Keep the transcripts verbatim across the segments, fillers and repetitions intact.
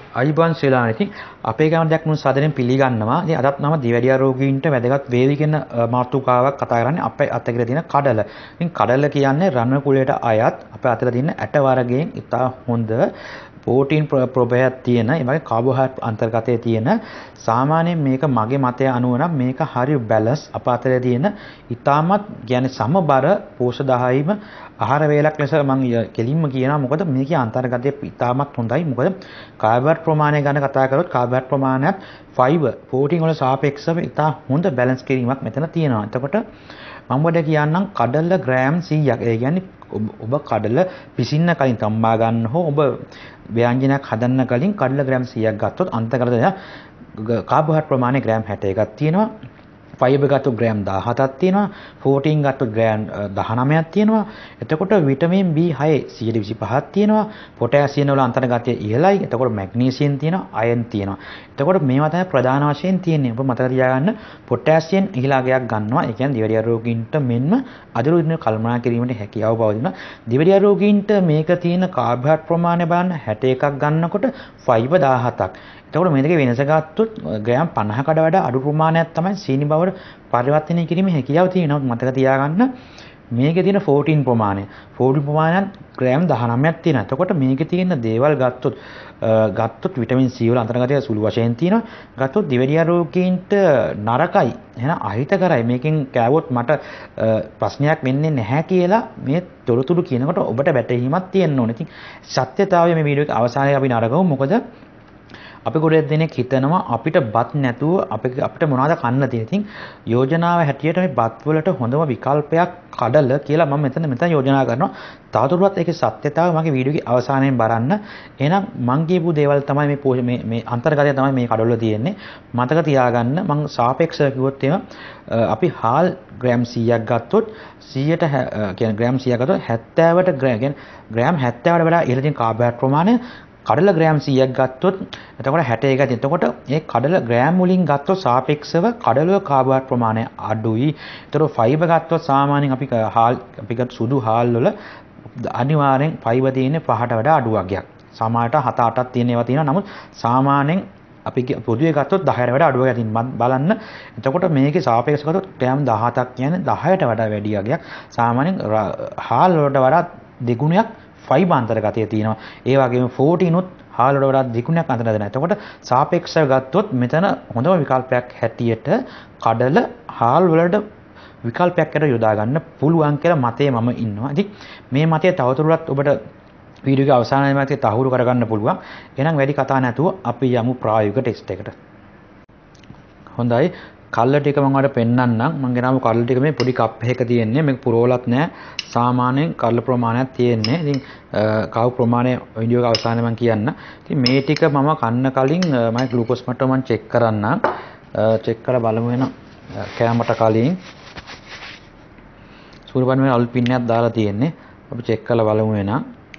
අයිබන් ශ්‍රී ඉතින් අපේ ගමන දැක් මුන් සාදරයෙන් පිළිගන්නවා. ඉතින් අදත් මම දිවැඩියා රෝගීන්ට වැදගත් වේවි කියන මාතෘකාවක් කතා කරන්නේ අපේ අතේ තියෙන කඩල. ඉතින් කඩල කියන්නේ රණ කුලයට අයත් අපේ අතේ තියෙන ඇට වර්ගයෙන් ඉතා හොඳ ප්‍රෝටීන් ප්‍රභේදයක් තියෙන, ඒ වගේ කාබෝහයිඩ්‍රේට් අන්තර්ගතයේ තියෙන සාමාන්‍යයෙන් මේක මගේ මතය අනුව නම් මේක හරි බැලන්ස් අප අතේ තියෙන ඉතාමත් කියන්නේ සමබර පෝෂදායීම ආහාර වේලක් ලෙස මම කෙලින්ම කියනවා. මොකද මේකේ අන්තර්ගතය ඉතාමත් හොඳයි. මොකද කාබෝහයිඩ්‍රේට් ප්‍රමාණය ගැන කතා කරොත් කාබෝහයිඩ්‍රේට් ප්‍රමාණයත් ෆයිබර් ප්‍රෝටීන් වල සාපේක්ෂව ඉතා හොඳ බැලන්ස් කිරීමක් මෙතන තියෙනවා. එතකොට මම වඩ කියන්නම් කඩල ග්‍රෑම් සීයක්. ඒ කියන්නේ ඔබ කඩල පිසින්න කලින් තම්බා ගන්න හෝ ඔබ ව්‍යංජනයක් හදන්න කලින් කඩල ග්‍රෑම් සීයක් ගත්තොත් අන්තර්ගතය කාබෝහයිඩ්‍රේට් ප්‍රමාණය ග්‍රෑම් හැට එකක් තියෙනවා. ෆයිබර් ගත්තොත් ග්‍රෑම් දහහතක් තියෙනවා. ප්‍රෝටීන් ගත්තොත් ග්‍රෑම් දහනවයක් තියෙනවා. එතකොට විටමින් බී හය සියයට විසිපහක් තියෙනවා. පොටෑසියම් වල අන්තර්ගතය ඉහළයි. එතකොට මැග්නීසියම් තියෙනවා, අයන් තියෙනවා. එතකොට මේවා තමයි ප්‍රධාන වශයෙන් තියෙන්නේ. ඔබ මතක තියාගන්න පොටෑසියම් ඉහළගයක් ගන්නවා. ඒ කියන්නේ දිවැඩියා රෝගීන්ට මෙන්ම අදිරෝධ කල්පනා කිරීමට හැකියාව පවතිනවා. දිවැඩියා රෝගීන්ට මේක තියෙන කාබෝහයිඩ්‍රේට් ප්‍රමාණය බලන්න හැට එකක් ගන්නකොට ෆයිබර් දහහතක්. එතකොට මේ දෙකේ වෙනස ගත්තොත් ග්‍රෑම් පනහකට වඩා අඩු ප්‍රමාණයක් තමයි සීනි බවට පරිවර්තනය කිරීමේ හැකියාව තියෙනවා. මතක තියාගන්න මේකේ තියෙන ප්‍රෝටීන් ප්‍රමාණය. ප්‍රෝටීන් ප්‍රමාණය ග්‍රෑම් දහනවයක් තියෙනවා. එතකොට මේකේ තියෙන දේවල් ගත්තොත් ගත්තොත් විටමින් C වල අන්තර්ගතය සුළු වශයෙන් තියෙනවා. ගත්තොත් දිවැඩියා රෝගීන්ට නරකයි. එහෙනම් අහිතකරයි. මේකෙන් කෑවොත් මට ප්‍රශ්නයක් වෙන්නේ නැහැ කියලා මේ තොරතුරු කියනකොට ඔබට වැටහීමක් තියෙන්න ඕනේ. ඉතින් සත්‍යතාවය මේ වීඩියෝ එකේ අවසානයේ අපි නරගමු. මොකද අපි ගොඩක් දෙනෙක් හිතනවා අපිට බත් නැතුව අපිට අපිට මොනවද කන්න තියෙන්නේ. ඉතින් යෝජනාව හැටියට මේ බත් වලට හොඳම විකල්පයක් කඩල කියලා මම මෙතන මෙතන යෝජනා කරනවා. තවදුරටත් ඒකේ සත්‍යතාවය මගේ වීඩියෝ එකේ අවසානයෙන් බලන්න. එහෙනම් මං කියපු දේවල් තමයි මේ මේ මේ අන්තර්ගතය තමයි මේ කඩවල තියෙන්නේ. මතක තියාගන්න මං සාපේක්ෂව කිව්වොත් එහෙම අපි හාල් ග්‍රෑම් සීයක් ගත්තොත් සීයට කියන්නේ ග්‍රෑම් සීයක් ගත්තොත් හැත්තෑවට ග්‍රෑම් ග්‍රෑම් හැත්තෑවට වඩා ඉහළ තියෙන කාබෝහයිඩ්‍රේට් ප්‍රමාණය කඩල ග්‍රෑම් සීයක් ගත්තොත් එතකොට හැට එකක් තියෙනවා. එතකොට මේ කඩල ග්‍රෑම් වලින් ගත්තොත් සාපේක්ෂව කඩල ප්‍රමාණය ප්‍රමාණය අඩුයි. ඒතර ෆයිබර් ගත්තොත් සාමාන්‍යයෙන් අපි හාල් අපි ගත්ත සුදු හාල් වල අනිවාර්යෙන් ෆයිබර් තියෙන්නේ පහට වඩා අඩු වර්ගයක්. සමහරට හත අටක් තියෙන ඒවා තියෙනවා. නමුත් සාමාන්‍යයෙන් අපි පොදුවේ ගත්තොත් දහයට වඩා අඩු වර්ගයක් තියෙනවා. බලන්න. එතකොට මේකේ සාපේක්ෂව ගත්තොත් ග්‍රෑම් දහහතක් කියන්නේ දහයට වඩා වැඩි වර්ගයක්. සාමාන්‍යයෙන් හාල් වලට වඩා දෙගුණයක් ෆයිබර් අන්තර්ගතය තියෙනවා. ඒ වගේම ප්‍රෝටීන් උත් හාල් වල වඩා දෙගුණයක් අන්තර්ගත වෙනවා. එතකොට සාපේක්ෂව ගත්තොත් මෙතන හොඳම විකල්පයක් හැටියට කඩල හාල් වලට විකල්පයක් ඇර යොදා ගන්න පුළුවන් කියලා මතයේ මම ඉන්නවා. ඉතින් මේ මතය තවදුරටත් ඔබට වීඩියෝ එකේ අවසානයේ මතය තහවුරු කරගන්න පුළුවන්. එහෙනම් වැඩි කතා නැතුව අපි යමු ප්‍රායෝගික ටෙස්ට් එකට. හොඳයි. කල්ල ටික මම ඔයාලට පෙන්නන්නම්. මම ගෙනාවු කල්ල ටික මේ පොඩි කප් එකක තියෙන්නේ. මේක පුරවලත් නැහැ. සාමාන්‍යයෙන් කල්ල ප්‍රමාණයක් තියෙන්නේ. ඉතින් කව් ප්‍රමාණය වීඩියෝ එක අවසානයේ මම කියන්න. ඉතින් මේ ටික මම කන්න කලින් මම ග්ලූකෝස් මට්ටම මම චෙක් කරන්නම්. චෙක් කරලා බලමු වෙන කෑමට කලින්. සූර්යපන්න වෙන අලු පින්නයක් දාලා තියෙන්නේ. අපි චෙක් කරලා බලමු වෙන.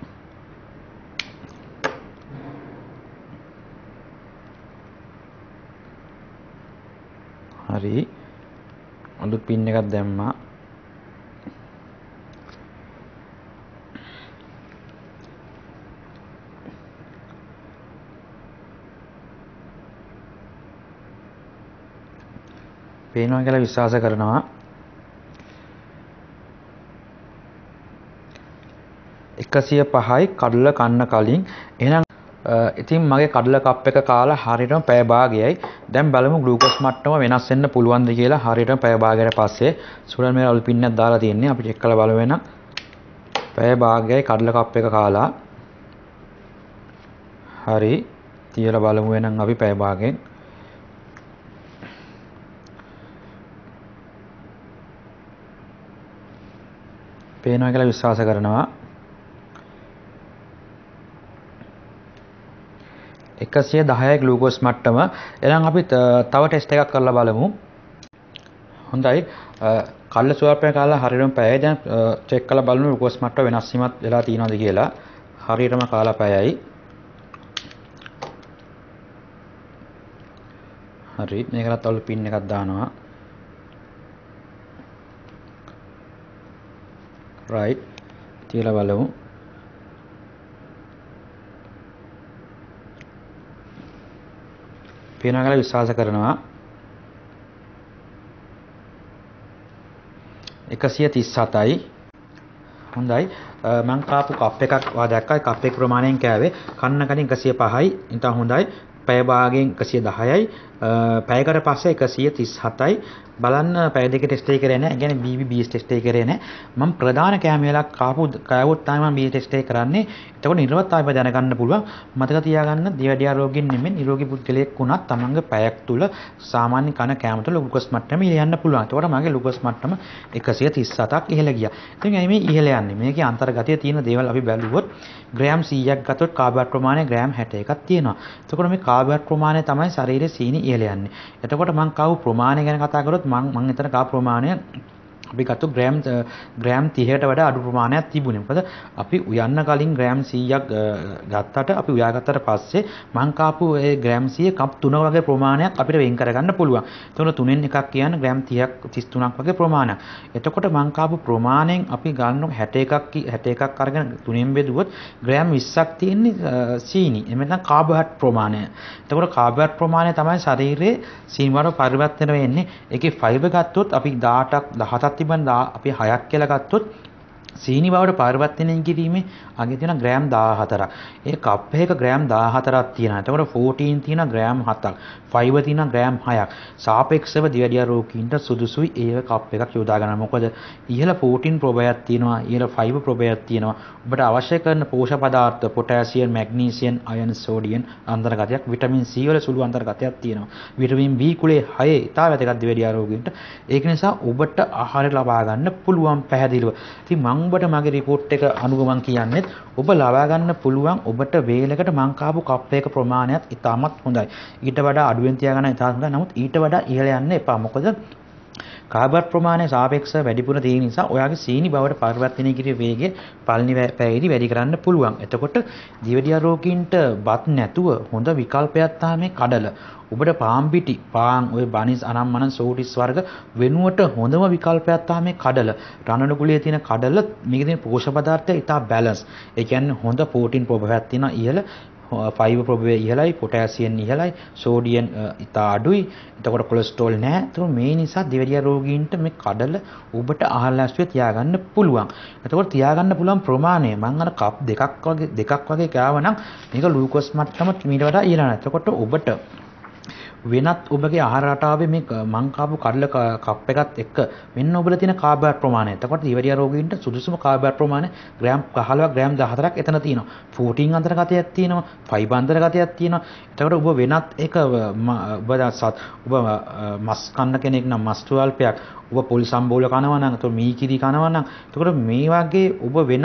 හරි අලුත් පින් එකක් දැම්මා. පේනවා කියලා විශ්වාස කරනවා. එකසිය පහයි කඩල කන්න කලින්. එහෙනම් ඉතින් මගේ කඩල කප් එක කාලා හරියටම පැය භාගයයි. දැන් බලමු ග්ලූකෝස් මට්ටම වෙනස් වෙන්න පුළුවන්ද කියලා. හරියටම පැය භාගයකට පස්සේ සුරල් මේ අලු පින්නක් දාලා තියෙන්නේ. අපි චෙක් කරලා බලමු වෙන. පැය භාගයයි කඩල කප් එක කාලා. හරි. තියලා බලමු වෙනම් අපි පැය භාගයෙන්. පේනවා කියලා විශ්වාස කරනවා. එකසිය දහයයි ග්ලූකෝස් මට්ටම. එහෙනම් අපි තව ටෙස්ට් එකක් කරලා බලමු. හොඳයි. කල්ල සුවල්පය කාලා හරියටම පැයයි. දැන් චෙක් කරලා බලමු ග්ලූකෝස් මට්ටම වෙනස් වීමක් වෙලා තියෙනවද කියලා. හරියටම කාලා පැයයි. හරි. මේකටත් අලු පින් එකක් දානවා. right. තියලා බලමු. පේනවා කියලා විශ්වාස කරනවා. එකසිය තිස් හතයි. හොඳයි. මං කාපු කප් එකක් වා දැක්කා. කප් එක ප්‍රමාණයෙන් කෑවේ. කන්න කලින් එකසිය පහයි. ඉතින් හොඳයි. පැය භාගයෙන් එකසිය දහයයි. පැයකට පස්සේ එකසිය තිස් හතයි. බලන්න පැය දෙක ටෙස්ට් එක කරේ නැහැ. ඒ කියන්නේ බී බී බී ටෙස්ට් එක කරේ නැහැ. මම ප්‍රධාන කෑම වේලක් කාපු කෑවොත් තමයි මම බී ටෙස්ට් එක කරන්නේ. එතකොට නිර්වත්තාවය දැනගන්න පුළුවන්. මතක තියාගන්න දියවැඩියා රෝගීන් නෙමෙයි නිරෝගී පුද්ගලයෙක් වුණත් තමන්ගේ පැයක් තුල සාමාන්‍ය කන කෑම තුළ ග්ලුකෝස් මට්ටම ඉහළ යන්න පුළුවන්. එතකොට මගේ ග්ලුකෝස් මට්ටම එකසිය තිස් හතක් ඉහළ ගියා. ඉතින් ඇයි මේ ඉහළ යන්නේ? මේකේ අන්තර්ගතයේ තියෙන දේවල් අපි බැලුවොත් ග්‍රෑම් සීයක් ගත්තොත් කාබෝහයිඩ්‍රේට් ප්‍රමාණය ග්‍රෑම් හැට එකක් තියෙනවා. එතකොට මේ කාබෝහයිඩ්‍රේට් ප්‍රමාණය තමයි ශරීරයේ සීනි ඉහළ යන්නේ. එතකොට මං කාව ප්‍රමාණය ගැන කතා කරොත් මං මං එතන කාව ප්‍රමාණය අපි ගත්ත ග්‍රෑම් ග්‍රෑම් තිහකට වඩා අඩු ප්‍රමාණයක් තිබුණේ. මොකද අපි උයන්න කලින් ග්‍රෑම් සීයක් ගත්තට අපි උයාගත්තට පස්සේ මං කාපු ඒ ග්‍රෑම් සීය කප් තුන වගේ ප්‍රමාණයක් අපිට වෙන් කරගන්න පුළුවන්. එතකොට තුනෙන් එකක් කියන්නේ ග්‍රෑම් තිහක් තිස් තුනක් වගේ ප්‍රමාණයක්. එතකොට මං කාපු ප්‍රමාණයෙන් අපි ගන්න හැට එකක් හැට එකක් අරගෙන තුනෙන් බෙදුවොත් ග්‍රෑම් විස්සක් තියෙන්නේ සීනි. එහෙම නැත්නම් කාබෝහයිඩ්‍රේට් ප්‍රමාණය. එතකොට කාබෝහයිඩ්‍රේට් ප්‍රමාණය තමයි ශරීරයේ සීනි වල පරිවර්තන වෙන්නේ. ඒකේ ෆයිබර් ගත්තොත් අපි දහඅටක් දහසතක් තිබන් අපි හයක් කියලා ගත්තොත් සීනි බවට පරිවර්තනය කිරීමේ අගය තියෙන ග්‍රෑම් දාහතරක්. ඒ කප් එකක ග්‍රෑම් දාහතරක් තියෙනවා. එතකොට ෆෝර්ටීන් තියෙන ග්‍රෑම් හතක්. ෆයිබර් තියෙන ග්‍රෑම් හයක්. සාපේක්ෂව දියවැඩියා රෝගීන්ට සුදුසුයි ඒ කප් එකක් යොදා ගන්න. මොකද ඉහළ ප්‍රෝටීන් ප්‍රභාවයක් තියෙනවා, ඉහළ ෆයිබර් ප්‍රභාවයක් තියෙනවා. ඔබට අවශ්‍ය කරන පෝෂක පදාර්ථ පොටෑසියම්, මැග්නීසියම්, අයර්න්, සෝඩියම් අන්තර්ගතයක්, විටමින් C වල සුළු අන්තර්ගතයක් තියෙනවා. විටමින් B කුලේ හය ඉතා වැදගත් දියවැඩියා රෝගීන්ට. ඒක නිසා ඔබට ආහාර ලබා ගන්න පුළුවන් පැහැදිලිව. ඉතින් මම ඔබට මගේ රිපෝට් එක අනුව මම කියන්නේ ඔබ ලබා ගන්න පුළුවන් ඔබට වේලකට මං කාපු කප් එක ප්‍රමාණයත් ඉතාමත් හොඳයි. ඊට වඩා අඩුවෙන් තියාගන්න ඉතාමත් හොඳයි. නමුත් ඊට වඩා ඉහළ යන්න එපා. මොකද කාබෝහයිඩ්‍රේට් ප්‍රමාණය සාපේක්ෂව වැඩිපුර තියෙන නිසා ඔයාගේ සීනි බවට පරිවර්තනය කිරීමේ වේගය පළවෙනි පැයේදී වැඩි කරන්න පුළුවන්. එතකොට දියවැඩියා රෝගීන්ට බත් නැතුව හොඳ විකල්පයක් තමයි කඩල. ඔබට පාන් පිටි, පාන්, ඔය බනිස් අනම්මන සෝටිස් වර්ග වෙනුවට හොඳම විකල්පයක් තමයි කඩල. රණඩු කුලයේ තියෙන කඩල මේකේ තියෙන පෝෂක පදාර්ථ ඉතා බැලන්ස්. ඒ කියන්නේ හොඳ ප්‍රෝටීන් ප්‍රභාවයක් තියෙන ඉහළ ෆයිබර් ප්‍රභාවය ඉහළයි, පොටෑසියම් ඉහළයි, සෝඩියම් ඉතා අඩුයි. එතකොට කොලෙස්ටරෝල් නැහැ. ඒතකොට මේ නිසා දියවැඩියා රෝගීන්ට මේ කඩල ඔබට ආහාර ලැස්තිය තියාගන්න පුළුවන්. එතකොට තියාගන්න පුළුවන් ප්‍රමාණය මම අර කප් දෙකක් වගේ දෙකක් වගේ කෑවනම් මේක ග්ලූකෝස් මට්ටම ඊට වඩා ඉහළ නැහැ. එතකොට ඔබට වෙනත් ඔබගේ ආහාර රටාවේ මේ මං කාපු කඩල කප් එකත් එක්ක වෙන ඔබට තියෙන කාබෝහයිඩ්‍රේට් ප්‍රමාණය. එතකොට දියවැඩියා රෝගීන්ට සුදුසුම කාබෝහයිඩ්‍රේට් ප්‍රමාණය ග්‍රෑම් පහළොවක් ග්‍රෑම් දහහතරක් එතන තියෙනවා. ප්‍රෝටීන් අන්තර්ගතයක් තියෙනවා, ෆයිබර් අන්තර්ගතයක් තියෙනවා. එතකොට ඔබ වෙනත් එක ඔබ ඔබ මස් කන්න කෙනෙක් නම් මස් ස්වල්පයක්, ඔබ පොල් සම්බෝල කනවා නම්, එතකොට මී කිරි කනවා නම්, එතකොට මේ වගේ ඔබ වෙනත්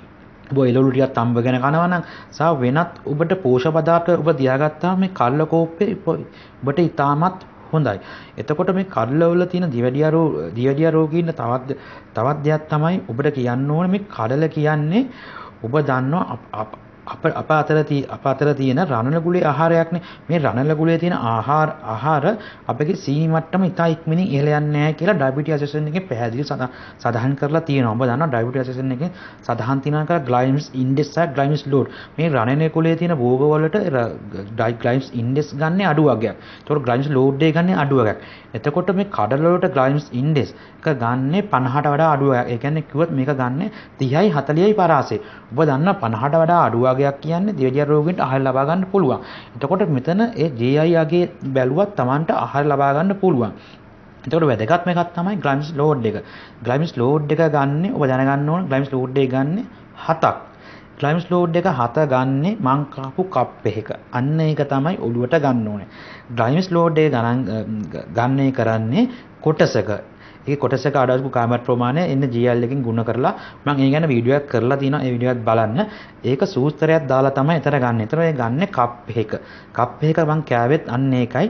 ඔබ එළවලු ටිකක් තම්බගෙන කනවා නම් සහ වෙනත් ඔබට පෝෂක පදාර්ථ ඔබ තියාගත්තාම මේ කල්ල කෝප්පේ ඔබට ඉතාමත් හොඳයි. එතකොට මේ කඩලවල තියෙන දියවැඩියා රෝ දියවැඩියා රෝගීන්ට තවත් තවත් දෙයක් තමයි ඔබට කියන්න ඕනේ මේ කඩල කියන්නේ ඔබ දන්නවා අප අප අතර අප අතර තියෙන රණල ගුලේ ආහාරයක්නේ. මේ රණල ගුලේ තියෙන ආහාර ආහාර අපගේ සීනි මට්ටම ඉතා ඉක්මනින් ඉහළ යන්නේ නැහැ කියලා ඩයබටිස් ඇසෙසන් එකේ පැහැදිලි සඳහන් කරලා තියෙනවා. ඔබ දන්නවා ඩයබටිස් ඇසෙසන් එකේ සඳහන් තියෙනවා කියලා ග්ලයිසමික් ඉන්ඩෙක්ස් සහ ග්ලයිසමික් ලෝඩ්. මේ රණල ගුලේ තියෙන භෝග වලට ග්ලයිසමික් ඉන්ඩෙක්ස් ගන්න අඩු වගයක්. ඒතකොට ග්ලයිසමික් ලෝඩ් එක ගන්න අඩු වගයක්. එතකොට මේ කඩල වලට ග්ලයිසමික් ඉන්ඩෙක්ස් එක ගන්න පනහට වඩා අඩු වගයක්. ඒ කියන්නේ කිව්වොත් මේක ගන්න තිහයි හතලිහයි පරාසෙ. ඔබ දන්නවා පනහට වඩා අඩු වගයක් කියන්නේ දියවැඩියා රෝගීන්ට ආහාර ලබා ගන්න පුළුවන්. එතකොට මෙතන ඒ ජේ අයි යගේ බැලුවත් Tamanට ආහාර ලබා ගන්න පුළුවන්. එතකොට වැදගත්ම එකක් තමයි ග්ලයිසමික් ලෝඩ් එක. ග්ලයිසමික් ලෝඩ් එක ගන්න ඔබ දැනගන්න ඕන ග්ලයිසමික් ලෝඩ් එක ගන්න හතක්. ග්ලයිසමික් ලෝඩ් එක හත ගන්න මං කාපු කප් එකක. අන්න ඒක තමයි ඔළුවට ගන්න ඕනේ. ග්ලයිසමික් ලෝඩ් එක ගණන් ගන්නේ කරන්නේ කොටසක. ඒ කොටසක අඩු කාබෝහයිඩ්‍රේට් ප්‍රමාණය එන්න ජී එල් එකකින් ගුණ කරලා මම ඒ ගැන වීඩියෝ එකක් කරලා තියෙනවා. ඒ වීඩියෝ එකත් බලන්න. ඒක සූත්‍රයක් දාලා තමයි එතන ගන්න. එතන ඒ ගන්න කප් එකක. කප් එකක මං කෑවෙත් අන්න ඒකයි.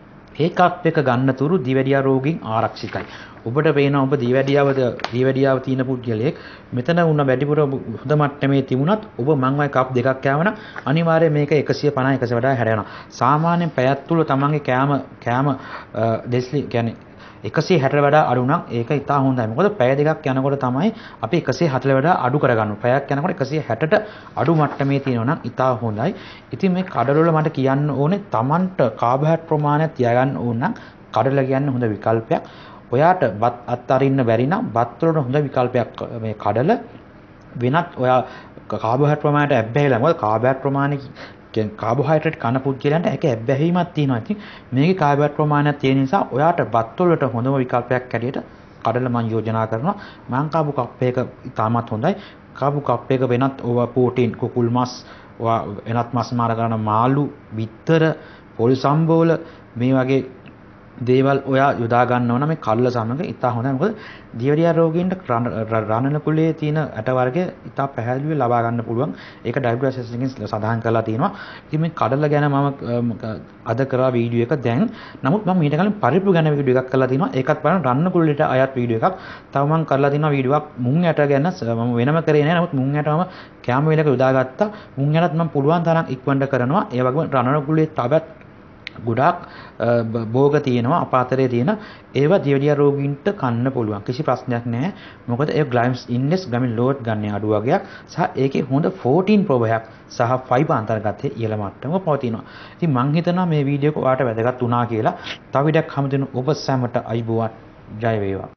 ඒ කප් එක ගන්න තුරු දියවැඩියා රෝගීන් ආරක්ෂිතයි. ඔබට පේනවා ඔබ දියවැඩියාව දියවැඩියාව තියෙන පුද්ගලයෙක් මෙතන වුණ වැඩිපුර හොඳ මට්ටමේ තිබුණත් ඔබ මං වයි කප් දෙකක් කෑවනම් අනිවාර්යයෙන් මේක එකසිය පනහ එකසිය වඩා හැරෙනවා. සාමාන්‍යයෙන් පැයක් තුල තමන්ගේ කෑම කෑම ඩෙස්ලි කියන්නේ එකසිය හැටට වඩා අඩු නම් ඒක ඉතා හොඳයි. මොකද පැය දෙකක් යනකොට තමයි අපි එකසිය හතට වඩා අඩු කරගන්න. පැයක් යනකොට එකසිය හැටට අඩු මට්ටමේ තියෙනවා නම් ඉතා හොඳයි. ඉතින් මේ කඩල වල මට කියන්න ඕනේ Tamanට කාබෝහයිඩ්‍රේට් ප්‍රමාණය තියාගන්න ඕන නම් කඩල කියන්නේ හොඳ විකල්පයක්. ඔයාට බත් අත්අරින්න බැරි නම් බත් වලට හොඳ විකල්පයක් මේ කඩල. වෙනත් ඔයා කාබෝහයිඩ්‍රේට් ප්‍රමාණයට ඇබ්බැහිලා. මොකද කාබෝහයිඩ්‍රේට් ප්‍රමාණය කියන්නේ කාබෝහයිඩ්‍රේට් කන පුද්ගලයන්ට ඒක ඇබ්බැහිමක් තියෙනවා. ඉතින් මේකේ කාබෝහයිඩ්‍රේට් ප්‍රමාණයක් තියෙන නිසා ඔයාට බත් වලට හොඳම විකල්පයක් ඇටියට කඩල මම යෝජනා කරනවා. මං කාපු කප් එක ඉතාමත් හොඳයි. කාපු කප් එක වෙනත් ඕවා ප්‍රෝටීන් කුකුල් මස් ඔයා වෙනත් මස් මාර කරන මාළු, බිත්තර, පොල් සම්බෝල මේ වගේ දේවල් ඔයා යොදා ගන්නවා නම් මේ කඩල සමග ඉතා හොඳයි. මොකද දියවැඩියා රෝගීන්ට රානන කුලයේ තියෙන ඇට වර්ගය ඉතා පැහැදිලිව ලබා ගන්න පුළුවන්. ඒක ඩබ්ලිව් එච් එස් එකෙන් සඳහන් කරලා තියෙනවා. ඉතින් මේ කඩල ගැන මම අද කරා වීඩියෝ එක දැන්. නමුත් මම මීට කලින් පරිප්පු ගැන වීඩියෝ එකක් කරලා තියෙනවා. ඒකත් බලන්න රානන කුලයට අයත් වීඩියෝ එකක්. තව මම කරලා තියෙනවා වීඩියෝ එකක් මුං ඇට ගැන. මම වෙනම කරේ නැහැ. නමුත් මුං ඇට මම කැම වේලක යොදාගත්තා. මුං ඇටත් මම පුළුවන් තරම් ඉක්මනට කරනවා. ඒ වගේම රානන කුලයේ තවත් ගොඩාක් භෝග තියෙනවා අපාතරයේ තියෙන ඒවා දියවැඩියා රෝගීන්ට කන්න පුළුවන් කිසි ප්‍රශ්නයක් නැහැ. මොකද ඒ ග්ලයිම්ස් ඉන්ඩෙක්ස් ග්‍රැමින් ලෝඩ් ගන්න අඩු වගේක් සහ ඒකේ හොඳ ෆෝර්ටීන් ප්‍රෝබයක් සහ ෆයිබර් අන්තර්ගතයේ ඉහළ මට්ටමක පවතිනවා. ඉතින් මම හිතනවා මේ වීඩියෝ එක ඔයාලට වැදගත් වුණා කියලා. තව විඩයක් හැමදෙන ඔබ සැමට අයිබෝවන් ජය වේවා.